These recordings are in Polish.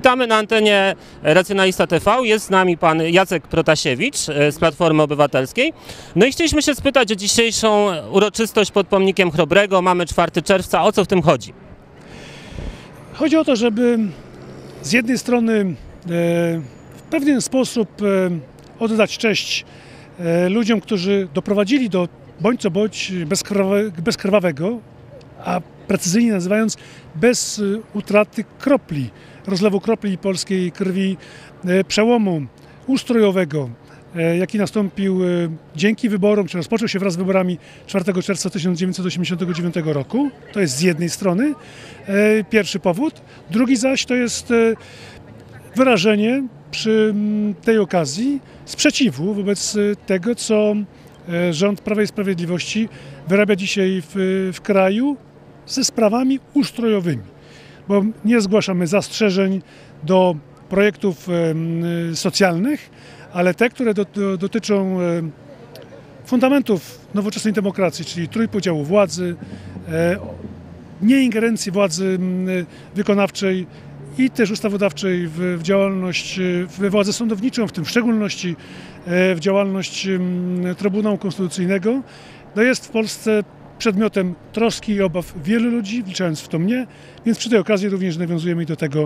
Witamy na antenie Racjonalista TV. Jest z nami pan Jacek Protasiewicz z Platformy Obywatelskiej. No i chcieliśmy się spytać o dzisiejszą uroczystość pod pomnikiem Chrobrego. Mamy 4 czerwca. O co w tym chodzi? Chodzi o to, żeby z jednej strony w pewien sposób oddać cześć ludziom, którzy doprowadzili do bądź co bądź bezkrwawego, a precyzyjnie nazywając bez utraty kropli, rozlewu kropli polskiej krwi, przełomu ustrojowego, jaki nastąpił dzięki wyborom, czy rozpoczął się wraz z wyborami 4 czerwca 1989 roku. To jest z jednej strony pierwszy powód. Drugi zaś to jest wyrażenie przy tej okazji sprzeciwu wobec tego, co rząd Prawa i Sprawiedliwości wyrabia dzisiaj w kraju ze sprawami ustrojowymi. Bo nie zgłaszamy zastrzeżeń do projektów socjalnych, ale te, które dotyczą fundamentów nowoczesnej demokracji, czyli trójpodziału władzy, nieingerencji władzy wykonawczej i też ustawodawczej w działalność, w władzę sądowniczą, w tym w szczególności w działalność Trybunału Konstytucyjnego, no jest w Polsce przedmiotem troski i obaw wielu ludzi, wliczając w to mnie, więc przy tej okazji również nawiązujemy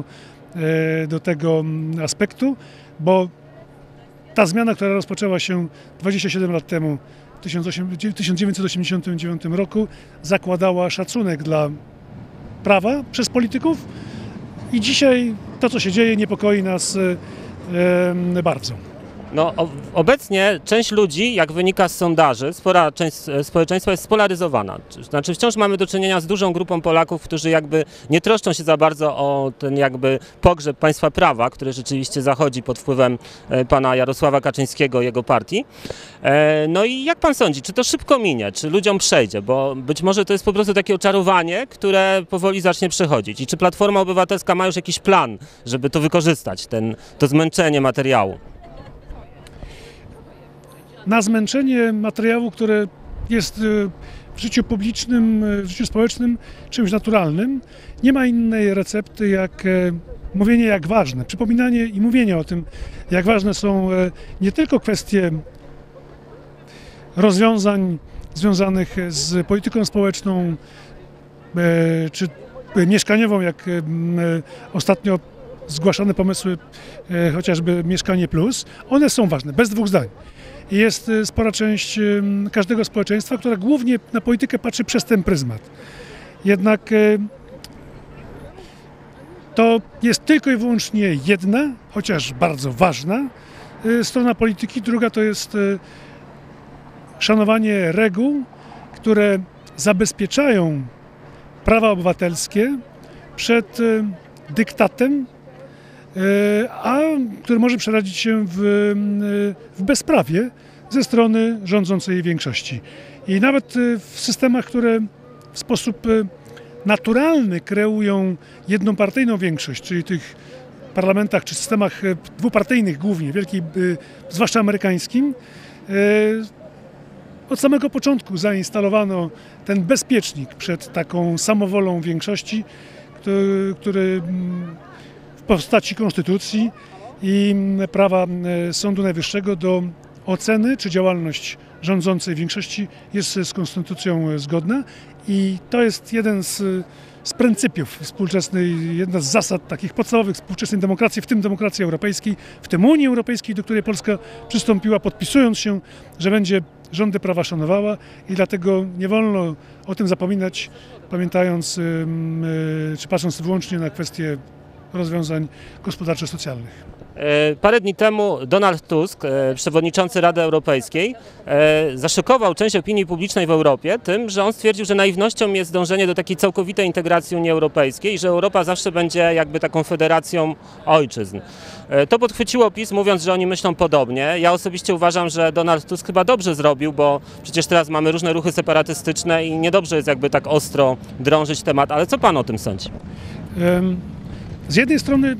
do tego aspektu, bo ta zmiana, która rozpoczęła się 27 lat temu, w 1989 roku, zakładała szacunek dla prawa przez polityków i dzisiaj to, co się dzieje, niepokoi nas bardzo. No, obecnie część ludzi, jak wynika z sondaży, spora część społeczeństwa jest spolaryzowana. Znaczy wciąż mamy do czynienia z dużą grupą Polaków, którzy jakby nie troszczą się za bardzo o ten jakby pogrzeb państwa prawa, który rzeczywiście zachodzi pod wpływem pana Jarosława Kaczyńskiego i jego partii. No i jak pan sądzi, czy to szybko minie, czy ludziom przejdzie? Bo być może to jest po prostu takie oczarowanie, które powoli zacznie przechodzić. I czy Platforma Obywatelska ma już jakiś plan, żeby to wykorzystać, to zmęczenie materiału? Na zmęczenie materiału, które jest w życiu publicznym, w życiu społecznym czymś naturalnym, nie ma innej recepty jak mówienie jak ważne, przypominanie i mówienie o tym, jak ważne są nie tylko kwestie rozwiązań związanych z polityką społeczną czy mieszkaniową, jak ostatnio zgłaszane pomysły, chociażby Mieszkanie Plus. One są ważne, bez dwóch zdań. Jest spora część każdego społeczeństwa, która głównie na politykę patrzy przez ten pryzmat. Jednak to jest tylko i wyłącznie jedna, chociaż bardzo ważna strona polityki. Druga to jest szanowanie reguł, które zabezpieczają prawa obywatelskie przed dyktatem, a który może przerodzić się w bezprawie ze strony rządzącej większości. I nawet w systemach, które w sposób naturalny kreują jednopartyjną większość, czyli tych parlamentach czy systemach dwupartyjnych głównie, zwłaszcza amerykańskim, od samego początku zainstalowano ten bezpiecznik przed taką samowolą większości, który w postaci konstytucji i prawa Sądu Najwyższego do oceny, czy działalność rządzącej większości jest z konstytucją zgodna. I to jest jeden z pryncypiów współczesnej, jedna z zasad takich podstawowych współczesnej demokracji, w tym demokracji europejskiej, w tym Unii Europejskiej, do której Polska przystąpiła, podpisując się, że będzie rządy prawa szanowała i dlatego nie wolno o tym zapominać, pamiętając czy patrząc wyłącznie na kwestie rozwiązań gospodarczo-socjalnych. Parę dni temu Donald Tusk, przewodniczący Rady Europejskiej, zaszokował część opinii publicznej w Europie tym, że on stwierdził, że naiwnością jest dążenie do takiej całkowitej integracji Unii Europejskiej i że Europa zawsze będzie jakby taką federacją ojczyzn. To podchwyciło PiS, mówiąc, że oni myślą podobnie. Ja osobiście uważam, że Donald Tusk chyba dobrze zrobił, bo przecież teraz mamy różne ruchy separatystyczne i niedobrze jest jakby tak ostro drążyć temat. Ale co pan o tym sądzi? Z jednej strony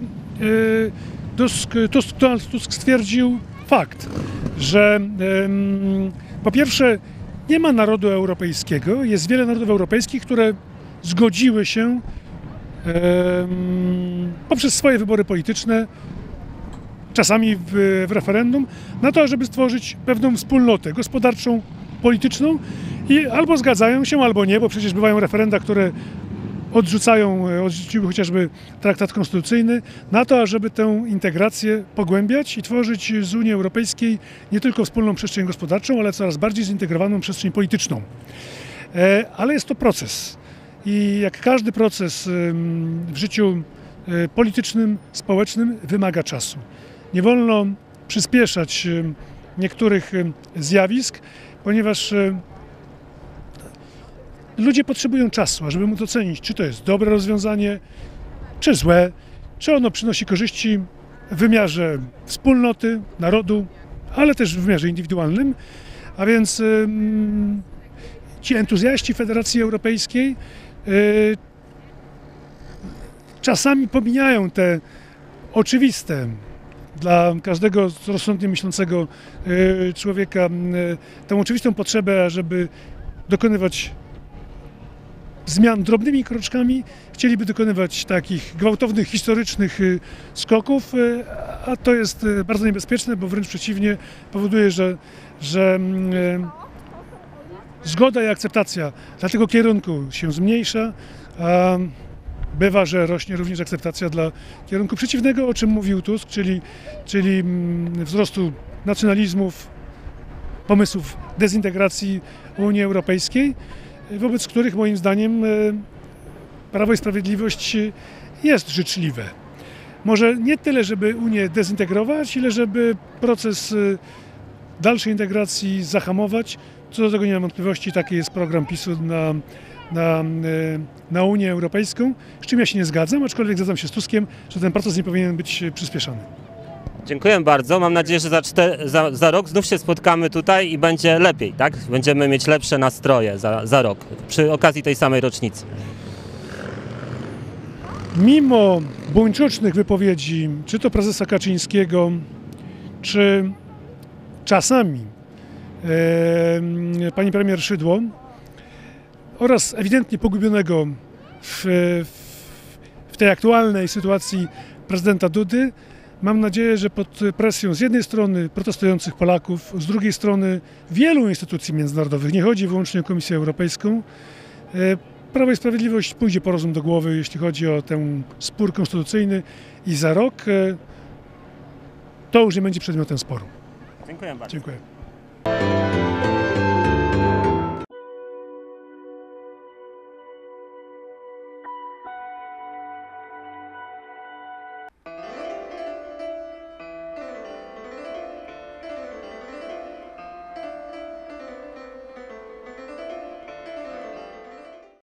Donald Tusk stwierdził fakt, że po pierwsze nie ma narodu europejskiego, jest wiele narodów europejskich, które zgodziły się poprzez swoje wybory polityczne, czasami w referendum, na to, żeby stworzyć pewną wspólnotę gospodarczą, polityczną i albo zgadzają się, albo nie, bo przecież bywają referenda, które odrzuciły chociażby traktat konstytucyjny, na to, żeby tę integrację pogłębiać i tworzyć z Unii Europejskiej nie tylko wspólną przestrzeń gospodarczą, ale coraz bardziej zintegrowaną przestrzeń polityczną. Ale jest to proces i jak każdy proces w życiu politycznym, społecznym wymaga czasu. Nie wolno przyspieszać niektórych zjawisk, ponieważ ludzie potrzebują czasu, ażeby móc ocenić, czy to jest dobre rozwiązanie, czy złe, czy ono przynosi korzyści w wymiarze wspólnoty, narodu, ale też w wymiarze indywidualnym. A więc ci entuzjaści Federacji Europejskiej czasami pomijają te oczywiste dla każdego rozsądnie myślącego człowieka tę oczywistą potrzebę, żeby dokonywać zmian drobnymi kroczkami, chcieliby dokonywać takich gwałtownych, historycznych skoków, a to jest bardzo niebezpieczne, bo wręcz przeciwnie powoduje, że zgoda i akceptacja dla tego kierunku się zmniejsza, a bywa, że rośnie również akceptacja dla kierunku przeciwnego, o czym mówił Tusk, czyli wzrostu nacjonalizmów, pomysłów dezintegracji Unii Europejskiej, wobec których moim zdaniem Prawo i Sprawiedliwość jest życzliwe. Może nie tyle, żeby Unię dezintegrować, ile żeby proces dalszej integracji zahamować. Co do tego nie mam wątpliwości, taki jest program PiS-u na Unię Europejską, z czym ja się nie zgadzam, aczkolwiek zgadzam się z Tuskiem, że ten proces nie powinien być przyspieszony. Dziękuję bardzo. Mam nadzieję, że za rok znów się spotkamy tutaj i będzie lepiej, tak? Będziemy mieć lepsze nastroje za rok, przy okazji tej samej rocznicy. Mimo buńczucznych wypowiedzi, czy to prezesa Kaczyńskiego, czy czasami pani premier Szydło oraz ewidentnie pogubionego w tej aktualnej sytuacji prezydenta Dudy, mam nadzieję, że pod presją z jednej strony protestujących Polaków, z drugiej strony wielu instytucji międzynarodowych, nie chodzi wyłącznie o Komisję Europejską, Prawo i Sprawiedliwość pójdzie po rozum do głowy, jeśli chodzi o ten spór konstytucyjny i za rok to już nie będzie przedmiotem sporu. Dziękuję bardzo. Dziękuję.